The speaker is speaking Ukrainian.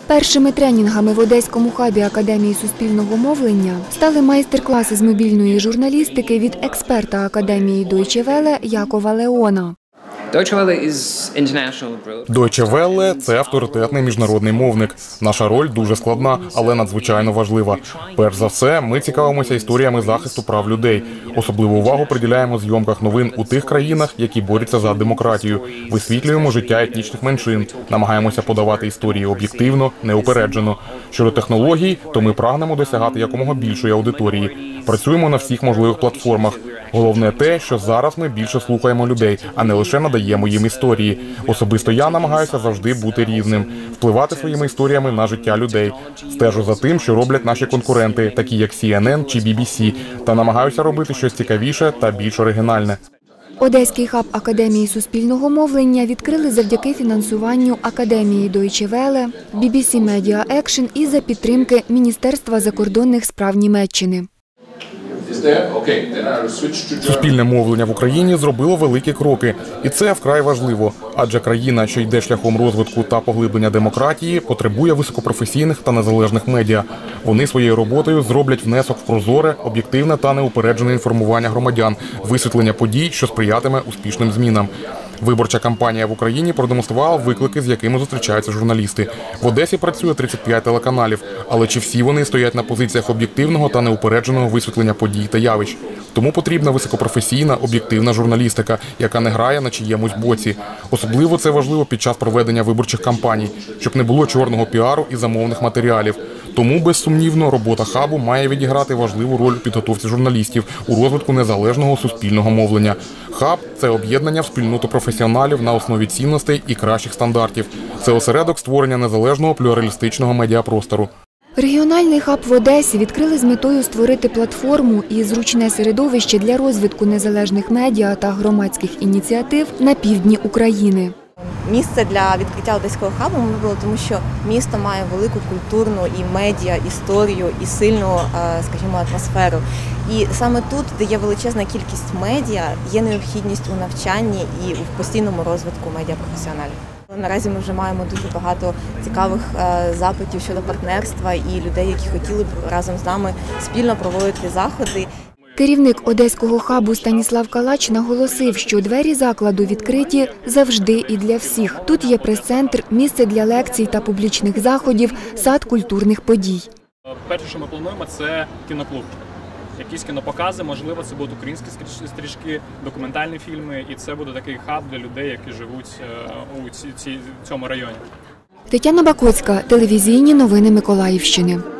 Першими тренінгами в Одеському хабі Академії суспільного мовлення стали майстер-класи з мобільної журналістики від експерта Академії Deutsche Welle Якова Леона. Deutsche Welle – це авторитетний міжнародний мовник. Наша роль дуже складна, але надзвичайно важлива. Перш за все, ми цікавимося історіями захисту прав людей. Особливу увагу приділяємо зйомках новин у тих країнах, які борються за демократію. Висвітлюємо життя етнічних меншин, намагаємося подавати історії об'єктивно, неупереджено. Щодо технологій, то ми прагнемо досягати якомога більшої аудиторії. Працюємо на всіх можливих платформах. Головне те, що зараз ми більше слухаємо людей, а не лише надаємо їм історії. Особисто я намагаюся завжди бути різним, впливати своїми історіями на життя людей. Стежу за тим, що роблять наші конкуренти, такі як CNN чи BBC, та намагаюся робити щось цікавіше та більш оригінальне. Одеський хаб Академії суспільного мовлення відкрили завдяки фінансуванню Академії Deutsche Welle, BBC Media Action і за підтримки Міністерства закордонних справ Німеччини. Суспільне мовлення в Україні зробило великі кроки. І це вкрай важливо. Адже країна, що йде шляхом розвитку та поглиблення демократії, потребує високопрофесійних та незалежних медіа. Вони своєю роботою зроблять внесок в прозоре, об'єктивне та неупереджене інформування громадян, висвітлення подій, що сприятиме успішним змінам. Виборча кампанія в Україні продемонструвала виклики, з якими зустрічаються журналісти. В Одесі працює 35 телеканалів, але чи всі вони стоять на позиціях об'єктивного та неупередженого висвітлення подій та явищ? Тому потрібна високопрофесійна, об'єктивна журналістика, яка не грає на чиємусь боці. Особливо це важливо під час проведення виборчих кампаній, щоб не було чорного піару і замовних матеріалів. Тому, безсумнівно, робота хабу має відіграти важливу роль у підготовці журналістів у розвитку незалежного суспільного мовлення. Хаб – це об'єднання в спільноту професіоналів на основі цінностей і кращих стандартів. Це осередок створення незалежного плюралістичного медіапростору. Регіональний хаб в Одесі відкрили з метою створити платформу і зручне середовище для розвитку незалежних медіа та громадських ініціатив на півдні України. Місце для відкриття Одеського хабу ми вибрали, тому що місто має велику культурну і медіа, історію, і сильну, скажімо, атмосферу. І саме тут, де є величезна кількість медіа, є необхідність у навчанні і у постійному розвитку медіапрофесіоналів. Наразі ми вже маємо дуже багато цікавих запитів щодо партнерства і людей, які хотіли б разом з нами спільно проводити заходи. Керівник Одеського хабу Станіслав Калач наголосив, що двері закладу відкриті завжди і для всіх. Тут є прес-центр, місце для лекцій та публічних заходів, сад культурних подій. Перше, що ми плануємо, це кіноклуб. Якісь кінопокази, можливо, це будуть українські стрічки, документальні фільми, і це буде такий хаб для людей, які живуть у цьому районі. Тетяна Бакоцька, телевізійні новини Миколаївщини.